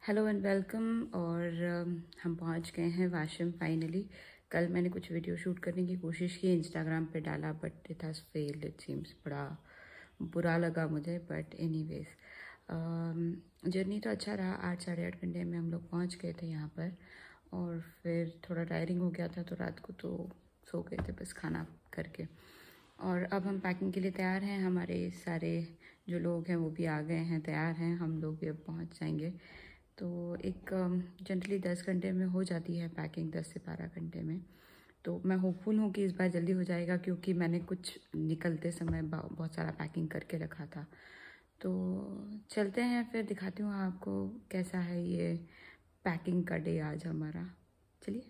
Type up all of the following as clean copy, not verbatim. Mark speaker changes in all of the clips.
Speaker 1: Hello and welcome. और हम पहुंच गए हैं वाशिम फाइनली। कल मैंने कुछ वीडियो शूट करने की कोशिश की, इंस्टाग्राम पे डाला, but it has failed. It seems बड़ा बुरा लगा मुझे, बट एनीवेज जर्नी तो अच्छा रहा। 8 साढ़े 8 घंटे में हम लोग पहुंच गए थे यहाँ पर। और फिर थोड़ा टायरिंग हो गया था तो रात को तो सो गए थे बस खाना करके। और अब हम पैकिंग के लिए तैयार हैं। हमारे सारे जो लोग हैं वो भी आ गए हैं, तैयार हैं। हम लोग भी अब पहुँच जाएंगे। तो एक जनरली 10 घंटे में हो जाती है पैकिंग, 10 से 12 घंटे में। तो मैं होपफुल हूँ कि इस बार जल्दी हो जाएगा, क्योंकि मैंने कुछ निकलते समय बहुत सारा पैकिंग करके रखा था। तो चलते हैं, फिर दिखाती हूँ आपको कैसा है ये पैकिंग का डे आज हमारा। चलिए।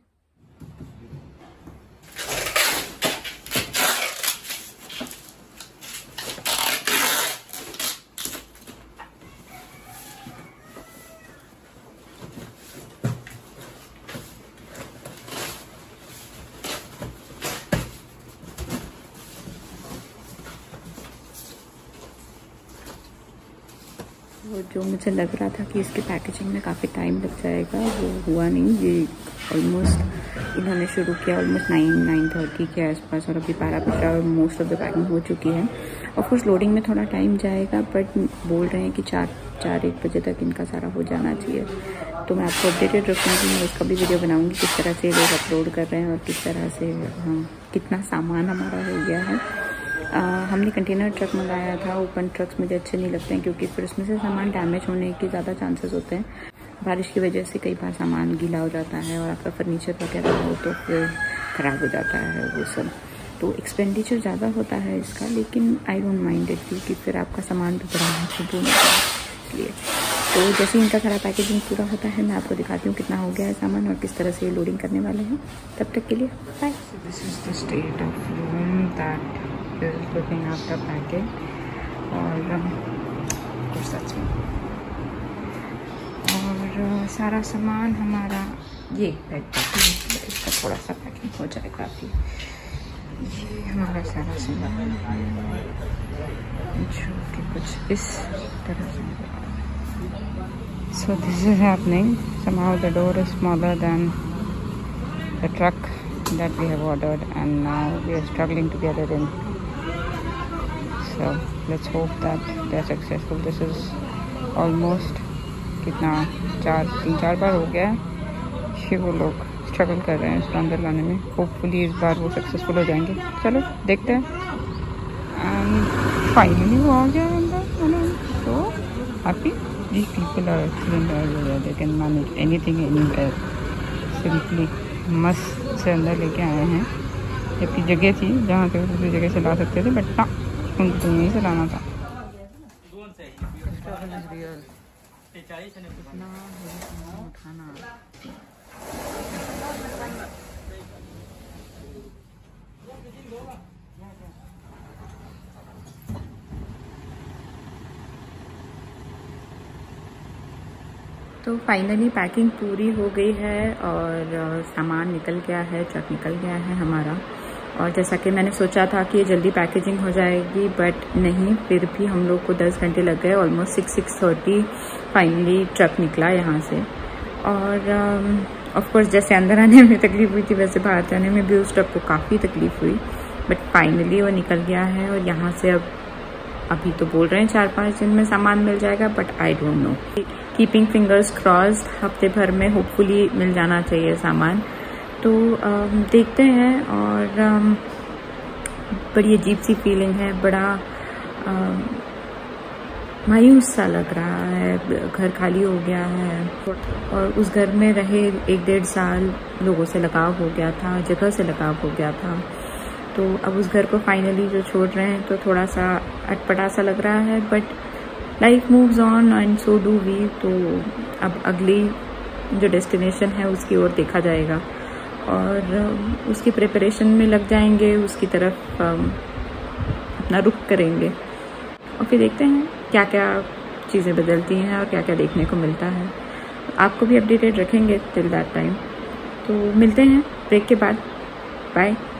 Speaker 1: वो जो मुझे लग रहा था कि इसके पैकेजिंग में काफ़ी टाइम लग जाएगा, वो हुआ नहीं। ये ऑलमोस्ट इन्होंने शुरू किया ऑलमोस्ट 9-9:30 के आसपास, और अभी 12 बज रहा है और मोस्ट ऑफ द पैकिंग हो चुकी है। ऑफकोर्स लोडिंग में थोड़ा टाइम जाएगा, बट बोल रहे हैं कि 4-1 बजे तक इनका सारा हो जाना चाहिए। तो मैं आपको अपडेटेड रखूँगी, मैं उसका भी वीडियो बनाऊँगी किस तरह से लोग अपलोड कर रहे हैं और किस तरह से कितना सामान हमारा हो गया है। हमने कंटेनर ट्रक मंगाया था। ओपन ट्रक्स मुझे अच्छे नहीं लगते हैं, क्योंकि फिर उसमें से सामान डैमेज होने के ज़्यादा चांसेस होते हैं। बारिश की वजह से कई बार सामान गीला हो जाता है, और आपका फर्नीचर वगैरह हो तो फिर ख़राब हो जाता है वो सब। तो एक्सपेंडिचर ज़्यादा होता है इसका, लेकिन आई डोंट माइंड इट, क्योंकि फिर आपका सामान भी बड़ा महत्वपूर्ण होता है इसलिए। तो जैसे ही इनका सारा पैकेजिंग पूरा होता है, मैं आपको दिखाती हूँ कितना हो गया है सामान और किस तरह से ये लोडिंग करने वाले हैं। तब तक के लिए bye. This is the state of room that is looking after packing। और सारा सामान हमारा ये बैग इसका थोड़ा सा पैकिंग हो जाएगा अभी। ये हमारा सारा सामान जो कि कुछ इस तरह से। So this is happening. Somehow the door is smaller than the truck that we have ordered, and now we are struggling to get it in. So let's hope that they're successful. This is almost कितना 3-4 बार हो गया है कि वो लोग struggle कर रहे हैं इसको अंदर लाने में। होपफुली इस बार वो सक्सेसफुल हो जाएंगे। चलो देखते हैं। एंड फाइनली वो आ गया अंदर। तो happy. These people are excellent, they can manage anything anywhere. Simply मस्त से अंदर लेके आए हैं। जबकि जगह थी जहाँ पे दूसरी जगह से ला सकते थे, बट ना, उनको यहीं से लाना था। उठाना तो फाइनली पैकिंग पूरी हो गई है और सामान निकल गया है, ट्रक निकल गया है हमारा। और जैसा कि मैंने सोचा था कि ये जल्दी पैकेजिंग हो जाएगी, बट नहीं, फिर भी हम लोग को 10 घंटे लग गए। ऑलमोस्ट 6-6:30 फाइनली ट्रक निकला यहाँ से। और ऑफकोर्स जैसे अंदर आने में तकलीफ हुई थी, वैसे बाहर जाने में भी उस ट्रक को काफ़ी तकलीफ हुई, बट फाइनली वो निकल गया है। और यहाँ से अब अभी तो बोल रहे हैं 4-5 दिन में सामान मिल जाएगा, but I don't know. Keeping fingers crossed, हफ्ते भर में होपफुली मिल जाना चाहिए सामान। तो देखते हैं। और बड़ी अजीब सी फीलिंग है, बड़ा मायूस सा लग रहा है। घर खाली हो गया है, और उस घर में रहे 1-1.5 साल लोगों से लगाव हो गया था, जगह से लगाव हो गया था। तो अब उस घर को फाइनली जो छोड़ रहे हैं, तो थोड़ा सा अटपटा सा लग रहा है, but life moves on and so do we. तो अब अगली जो डेस्टिनेशन है उसकी ओर देखा जाएगा, और उसकी प्रिपरेशन में लग जाएंगे, उसकी तरफ अपना रुख करेंगे, और फिर देखते हैं क्या क्या चीज़ें बदलती हैं और क्या क्या देखने को मिलता है। आपको भी अपडेटेड रखेंगे टिल दैट टाइम। तो मिलते हैं ब्रेक के बाद। बाय।